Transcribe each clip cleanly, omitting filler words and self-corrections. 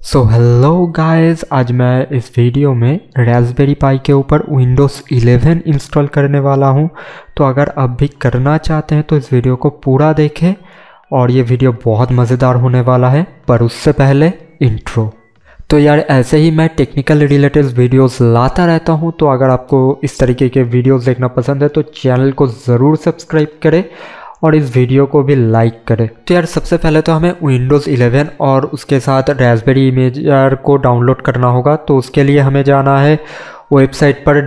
So hello guys, आज मैं इस वीडियो में रास्पबेरी पाई के ऊपर विंडोज़ 11 इंस्टॉल करने वाला हूं। तो अगर आप भी करना चाहते हैं तो इस वीडियो को पूरा देखें और ये वीडियो बहुत मज़ेदार होने वाला है। पर उससे पहले इंट्रो। तो यार ऐसे ही मैं टेक्निकल रिलेटेड वीडियोस लाता रहता हूं, तो अगर आपको इस तरीके के वीडियोस देखना पसंद है तो चैनल को ज़रूर सब्सक्राइब करें और इस वीडियो को भी लाइक करें। तो यार सबसे पहले तो हमें विंडोज़ 11 और उसके साथ रास्पबेरी इमेजर को डाउनलोड करना होगा। तो उसके लिए हमें जाना है वेबसाइट पर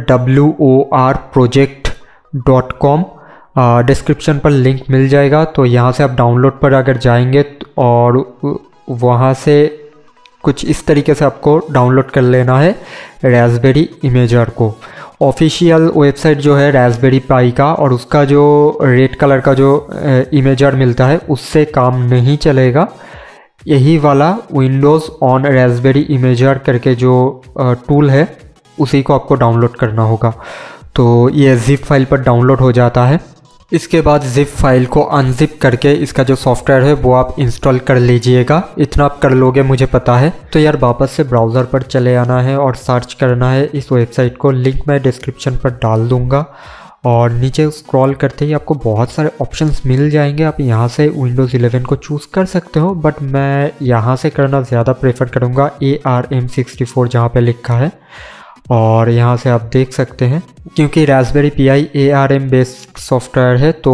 worproject.com। डिस्क्रिप्शन पर लिंक मिल जाएगा। तो यहाँ से आप डाउनलोड पर अगर जाएंगे और वहाँ से कुछ इस तरीके से आपको डाउनलोड कर लेना है रास्पबेरी इमेजर को। ऑफिशियल वेबसाइट जो है रास्पबेरी पाई का, और उसका जो रेड कलर का जो इमेजर मिलता है उससे काम नहीं चलेगा। यही वाला विंडोज़ ऑन रास्पबेरी इमेजर करके जो टूल है उसी को आपको डाउनलोड करना होगा। तो ये जिप फाइल पर डाउनलोड हो जाता है। इसके बाद जिप फाइल को अनजिप करके इसका जो सॉफ्टवेयर है वो आप इंस्टॉल कर लीजिएगा। इतना आप कर लोगे मुझे पता है। तो यार वापस से ब्राउज़र पर चले आना है और सर्च करना है इस वेबसाइट को। लिंक मैं डिस्क्रिप्शन पर डाल दूंगा और नीचे स्क्रॉल करते ही आपको बहुत सारे ऑप्शंस मिल जाएंगे। आप यहाँ से विंडोज़ 11 को चूज़ कर सकते हो, बट मैं यहाँ से करना ज़्यादा प्रेफर करूँगा। ARM64 जहाँ पे लिखा है, और यहाँ से आप देख सकते हैं क्योंकि Raspberry Pi ARM based software है तो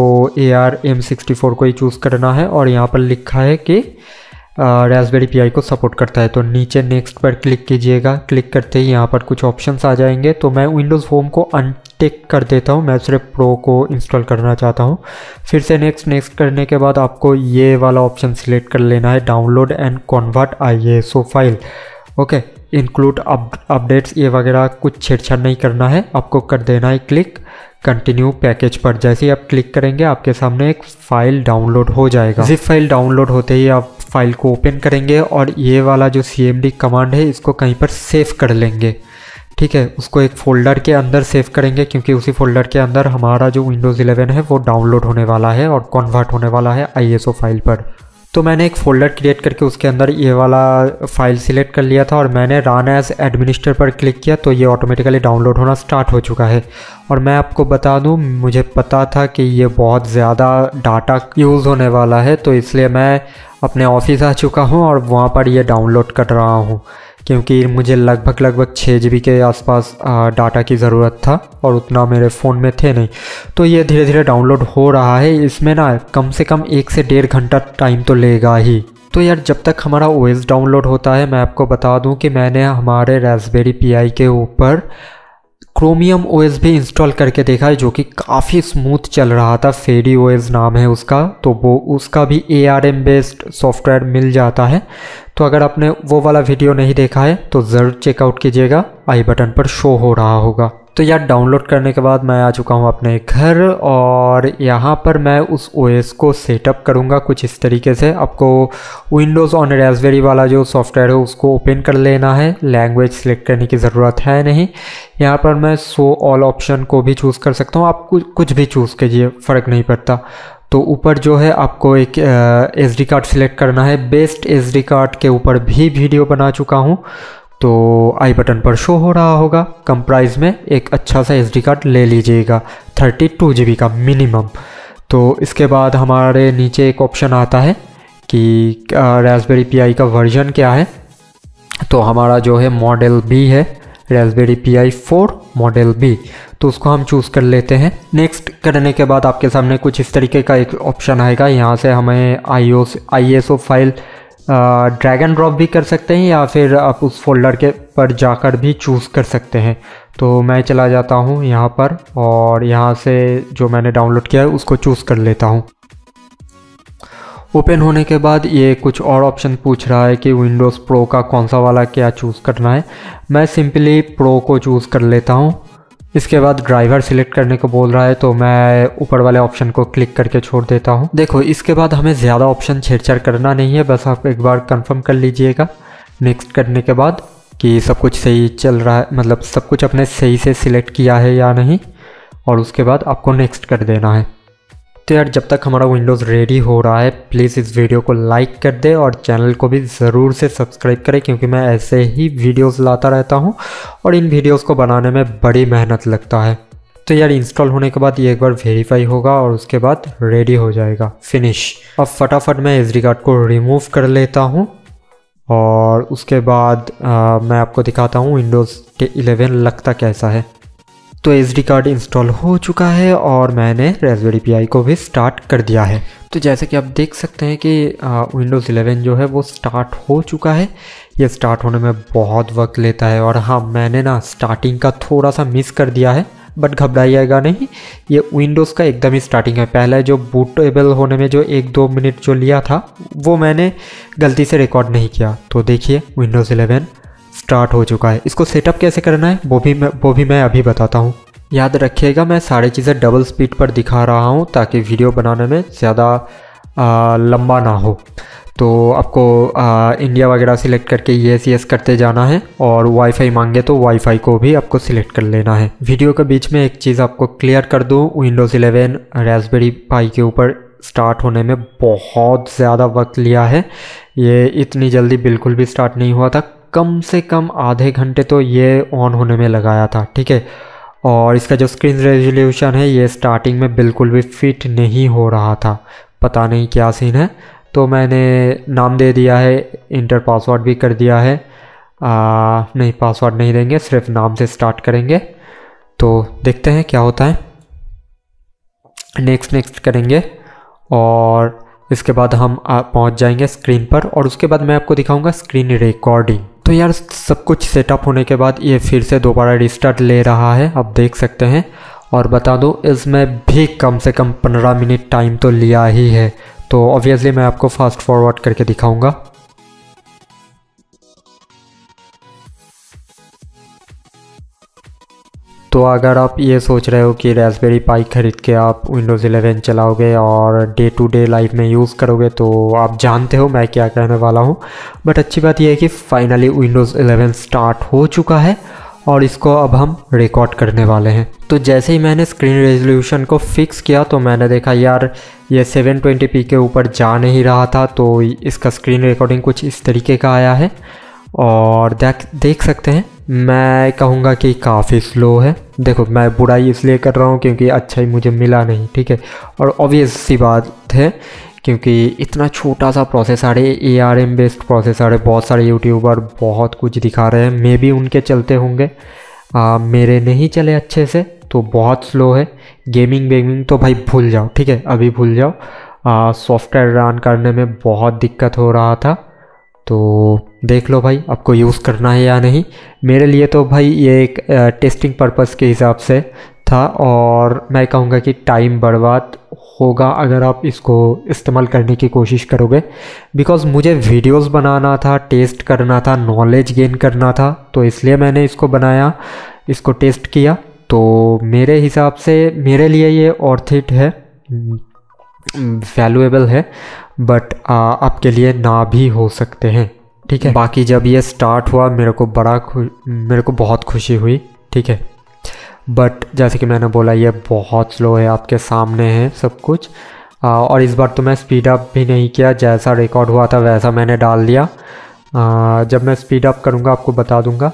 ARM64 को ही चूज़ करना है। और यहाँ पर लिखा है कि रास्पबेरी पाई को सपोर्ट करता है। तो नीचे नेक्स्ट पर क्लिक कीजिएगा। क्लिक करते ही यहाँ पर कुछ ऑप्शंस आ जाएंगे। तो मैं विंडोज़ होम को अनटिक कर देता हूँ, मैं सिर्फ प्रो को इंस्टॉल करना चाहता हूँ। फिर से नेक्स्ट करने के बाद आपको ये वाला ऑप्शन सिलेक्ट कर लेना है, download and convert ISO file. Okay, include updates ये वगैरह कुछ छेड़छाड़ नहीं करना है, आपको कर देना है क्लिक कंटिन्यू पैकेज पर। जैसे ही आप क्लिक करेंगे आपके सामने एक फ़ाइल डाउनलोड हो जाएगा। जिप फाइल डाउनलोड होते ही आप फाइल को ओपन करेंगे और ये वाला जो CMD कमांड है इसको कहीं पर सेव कर लेंगे। ठीक है, उसको एक फ़ोल्डर के अंदर सेव करेंगे क्योंकि उसी फोल्डर के अंदर हमारा जो विंडोज़ 11 है वो डाउनलोड होने वाला है और कन्वर्ट होने वाला है ISO फाइल पर। तो मैंने एक फ़ोल्डर क्रिएट करके उसके अंदर ये वाला फ़ाइल सिलेक्ट कर लिया था और मैंने रन एज एडमिनिस्ट्रेटर पर क्लिक किया तो ये ऑटोमेटिकली डाउनलोड होना स्टार्ट हो चुका है। और मैं आपको बता दूं, मुझे पता था कि ये बहुत ज़्यादा डाटा यूज़ होने वाला है, तो इसलिए मैं अपने ऑफिस आ चुका हूँ और वहाँ पर ये डाउनलोड कर रहा हूँ क्योंकि मुझे लगभग 6 GB के आसपास डाटा की ज़रूरत था और उतना मेरे फ़ोन में थे नहीं। तो ये धीरे धीरे डाउनलोड हो रहा है। इसमें ना कम से कम 1 से 1.5 घंटा टाइम तो लेगा ही। तो यार जब तक हमारा OS डाउनलोड होता है मैं आपको बता दूं कि मैंने हमारे रास्पबेरी पाई के ऊपर क्रोमियम OS भी इंस्टॉल करके देखा है जो कि काफ़ी स्मूथ चल रहा था। फेरी OS नाम है उसका, तो वो उसका भी ARM बेस्ड सॉफ्टवेयर मिल जाता है। तो अगर आपने वो वाला वीडियो नहीं देखा है तो ज़रूर चेकआउट कीजिएगा, आई बटन पर शो हो रहा होगा। तो यार डाउनलोड करने के बाद मैं आ चुका हूँ अपने घर और यहाँ पर मैं उस OS को सेटअप करूँगा कुछ इस तरीके से। आपको विंडोज़ ऑन रास्पबेरी वाला जो सॉफ्टवेयर है उसको ओपन कर लेना है। लैंग्वेज सेलेक्ट करने की ज़रूरत है नहीं। यहाँ पर मैं शो ऑल ऑप्शन को भी चूज़ कर सकता हूँ, आप कुछ भी चूज़ कीजिए, फ़र्क नहीं पड़ता। तो ऊपर जो है आपको एक SD कार्ड सिलेक्ट करना है। बेस्ट SD कार्ड के ऊपर भी वीडियो बना चुका हूँ तो आई बटन पर शो हो रहा होगा। कम प्राइस में एक अच्छा सा SD कार्ड ले लीजिएगा, 32 GB का मिनिमम। तो इसके बाद हमारे नीचे एक ऑप्शन आता है कि रास्पबेरी पाई का वर्जन क्या है। तो हमारा जो है मॉडल B है, रास्पबेरी पाई 4 मॉडल B, तो उसको हम चूज़ कर लेते हैं। नेक्स्ट करने के बाद आपके सामने कुछ इस तरीके का एक ऑप्शन आएगा। यहाँ से हमें ISO file drag and drop भी कर सकते हैं या फिर आप उस फोल्डर के पर जाकर भी चूज़ कर सकते हैं। तो मैं चला जाता हूँ यहाँ पर और यहाँ से जो मैंने डाउनलोड किया है उसको चूज़ कर लेता हूँ। ओपन होने के बाद ये कुछ और ऑप्शन पूछ रहा है कि विंडोज़ प्रो का कौन सा वाला क्या चूज़ करना है। मैं सिंपली प्रो को चूज़ कर लेता हूँ। इसके बाद ड्राइवर सिलेक्ट करने को बोल रहा है तो मैं ऊपर वाले ऑप्शन को क्लिक करके छोड़ देता हूँ। देखो इसके बाद हमें ज़्यादा ऑप्शन छेड़छाड़ करना नहीं है, बस आप एक बार कंफर्म कर लीजिएगा नेक्स्ट करने के बाद कि सब कुछ सही चल रहा है, मतलब सब कुछ आपने सही से सिलेक्ट किया है या नहीं, और उसके बाद आपको नेक्स्ट कर देना है। तो यार जब तक हमारा विंडोज़ रेडी हो रहा है, प्लीज़ इस वीडियो को लाइक कर दे और चैनल को भी ज़रूर से सब्सक्राइब करें, क्योंकि मैं ऐसे ही वीडियोस लाता रहता हूं और इन वीडियोस को बनाने में बड़ी मेहनत लगता है। तो यार इंस्टॉल होने के बाद ये एक बार वेरीफाई होगा और उसके बाद रेडी हो जाएगा, फिनिश। अब फटाफट मैं SD कार्ड को रिमूव कर लेता हूँ और उसके बाद मैं आपको दिखाता हूँ विंडोज़ 11 लगता कैसा है। तो SD कार्ड इंस्टॉल हो चुका है और मैंने रास्पबेरी पाई को भी स्टार्ट कर दिया है। तो जैसे कि आप देख सकते हैं कि विंडोज़ 11 जो है वो स्टार्ट हो चुका है। ये स्टार्ट होने में बहुत वक्त लेता है और हाँ, मैंने ना स्टार्टिंग का थोड़ा सा मिस कर दिया है, बट घबराइएगा नहीं, ये विंडोज़ का एकदम ही स्टार्टिंग है। पहले जो बूटेबल होने में जो 1-2 मिनट जो लिया था वो मैंने गलती से रिकॉर्ड नहीं किया। तो देखिए विंडोज़ 11 स्टार्ट हो चुका है। इसको सेटअप कैसे करना है वो भी मैं अभी बताता हूँ। याद रखिएगा मैं सारी चीज़ें डबल स्पीड पर दिखा रहा हूँ ताकि वीडियो बनाने में ज़्यादा लंबा ना हो। तो आपको इंडिया वगैरह सिलेक्ट करके yes करते जाना है और वाईफाई मांगे तो वाईफाई को भी आपको सिलेक्ट कर लेना है। वीडियो के बीच में एक चीज़ आपको क्लियर कर दूँ, विंडोज़ 11 रास्पबेरी पाई के ऊपर स्टार्ट होने में बहुत ज़्यादा वक्त लिया है। ये इतनी जल्दी बिल्कुल भी स्टार्ट नहीं हुआ था, कम से कम आधे घंटे तो ये ऑन होने में लगाया था, ठीक है। और इसका जो स्क्रीन रेजोल्यूशन है ये स्टार्टिंग में बिल्कुल भी फिट नहीं हो रहा था, पता नहीं क्या सीन है। तो मैंने नाम दे दिया है, इंटर पासवर्ड भी कर दिया है। नहीं, पासवर्ड नहीं देंगे, सिर्फ नाम से स्टार्ट करेंगे। तो देखते हैं क्या होता है। नेक्स्ट करेंगे और इसके बाद हम पहुंच जाएंगे स्क्रीन पर और उसके बाद मैं आपको दिखाऊंगा स्क्रीन रिकॉर्डिंग। तो यार सब कुछ सेटअप होने के बाद ये फिर से दोबारा रिस्टार्ट ले रहा है, आप देख सकते हैं। और बता दूं इसमें भी कम से कम 15 मिनट टाइम तो लिया ही है। तो ऑब्वियसली मैं आपको फास्ट फॉरवर्ड करके दिखाऊंगा। तो अगर आप ये सोच रहे हो कि रास्पबेरी पाई ख़रीद के आप विंडोज़ 11 चलाओगे और डे टू डे लाइफ में यूज़ करोगे, तो आप जानते हो मैं क्या कहने वाला हूँ। बट अच्छी बात यह है कि फाइनली विंडोज़ 11 स्टार्ट हो चुका है और इसको अब हम रिकॉर्ड करने वाले हैं। तो जैसे ही मैंने स्क्रीन रेजोल्यूशन को फिक्स किया तो मैंने देखा यार ये 720p के ऊपर जा नहीं रहा था, तो इसका स्क्रीन रिकॉर्डिंग कुछ इस तरीके का आया है। और देख सकते हैं, मैं कहूँगा कि काफ़ी स्लो है। देखो मैं बुराई इसलिए कर रहा हूँ क्योंकि अच्छा ही मुझे मिला नहीं, ठीक है। और ऑब्वियस सी बात है क्योंकि इतना छोटा सा प्रोसेसर है, ARM बेस्ड प्रोसेसर है। बहुत सारे यूट्यूबर बहुत कुछ दिखा रहे हैं, मे भी उनके चलते होंगे, मेरे नहीं चले अच्छे से, तो बहुत स्लो है। गेमिंग तो भाई भूल जाओ, ठीक है, अभी भूल जाओ। सॉफ्टवेयर रन करने में बहुत दिक्कत हो रहा था। तो देख लो भाई आपको यूज़ करना है या नहीं। मेरे लिए तो भाई ये एक टेस्टिंग पर्पस के हिसाब से था और मैं कहूँगा कि टाइम बर्बाद होगा अगर आप इसको इस्तेमाल करने की कोशिश करोगे, बिकॉज़ मुझे वीडियोस बनाना था, टेस्ट करना था, नॉलेज गेन करना था, तो इसलिए मैंने इसको बनाया, इसको टेस्ट किया। तो मेरे हिसाब से मेरे लिए ये ऑर्थ इट है, वैल्यूएबल है, बट आपके लिए ना भी हो सकते हैं, ठीक है। बाकी जब ये स्टार्ट हुआ मेरे को बहुत खुशी हुई, ठीक है। बट जैसे कि मैंने बोला ये बहुत स्लो है, आपके सामने है सब कुछ। और इस बार तो मैं स्पीड अप भी नहीं किया, जैसा रिकॉर्ड हुआ था वैसा मैंने डाल दिया। जब मैं स्पीड अप करूँगा आपको बता दूँगा।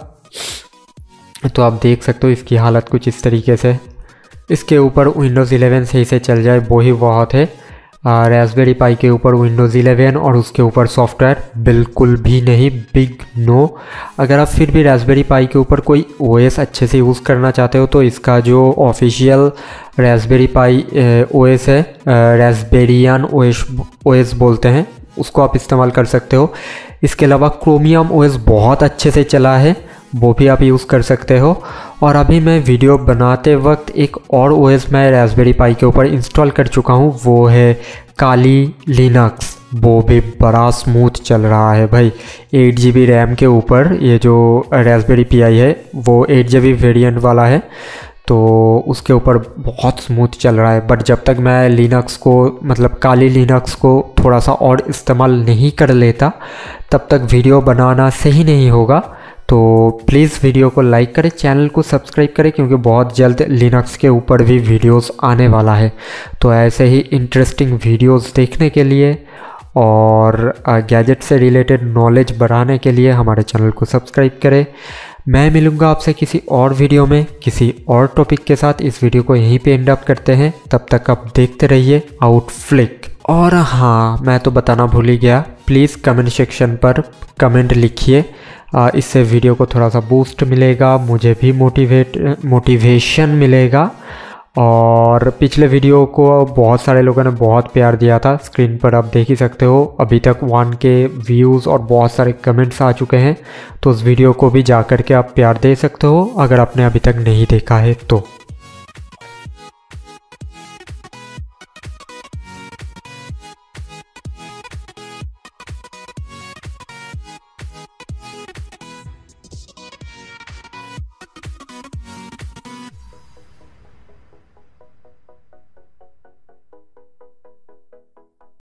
तो आप देख सकते हो इसकी हालत कुछ इस तरीके से। इसके ऊपर विंडोज़ 11 सही से चल जाए वो ही बहुत है। रास्पबेरी पाई के ऊपर विंडोज़ 11 और उसके ऊपर सॉफ्टवेयर बिल्कुल भी नहीं, बिग नो। अगर आप फिर भी रास्पबेरी पाई के ऊपर कोई OS अच्छे से यूज़ करना चाहते हो तो इसका जो ऑफिशियल रास्पबेरी पाई OS है, रास्पबेरियन OS बोलते हैं, उसको आप इस्तेमाल कर सकते हो। इसके अलावा क्रोमियम OS बहुत अच्छे से चला है, वो भी आप यूज़ कर सकते हो। और अभी मैं वीडियो बनाते वक्त एक और OS मैं रास्पबेरी पाई के ऊपर इंस्टॉल कर चुका हूँ, वो है काली लिनक्स। वो भी बड़ा स्मूथ चल रहा है भाई। 8GB रैम के ऊपर ये जो रास्पबेरी पाई है वो 8GB वेरिएंट वाला है, तो उसके ऊपर बहुत स्मूथ चल रहा है। बट जब तक मैं लिनक्स को, मतलब काली लिनक्स को थोड़ा सा और इस्तेमाल नहीं कर लेता तब तक वीडियो बनाना सही नहीं होगा। तो तो प्लीज़ वीडियो को लाइक करें, चैनल को सब्सक्राइब करें, क्योंकि बहुत जल्द लिनक्स के ऊपर भी वीडियोस आने वाला है। तो ऐसे ही इंटरेस्टिंग वीडियोस देखने के लिए और गैजेट से रिलेटेड नॉलेज बढ़ाने के लिए हमारे चैनल को सब्सक्राइब करें। मैं मिलूँगा आपसे किसी और वीडियो में किसी और टॉपिक के साथ। इस वीडियो को यहीं पे एंड अप करते हैं, तब तक आप देखते रहिए आउटफ्लिक। और हाँ, मैं तो बताना भूल ही गया, प्लीज़ कमेंट सेक्शन पर कमेंट लिखिए, इससे वीडियो को थोड़ा सा बूस्ट मिलेगा, मुझे भी मोटिवेशन मिलेगा। और पिछले वीडियो को बहुत सारे लोगों ने बहुत प्यार दिया था, स्क्रीन पर आप देख ही सकते हो। अभी तक 1K व्यूज़ और बहुत सारे कमेंट्स आ चुके हैं, तो उस वीडियो को भी जा कर के आप प्यार दे सकते हो अगर आपने अभी तक नहीं देखा है तो।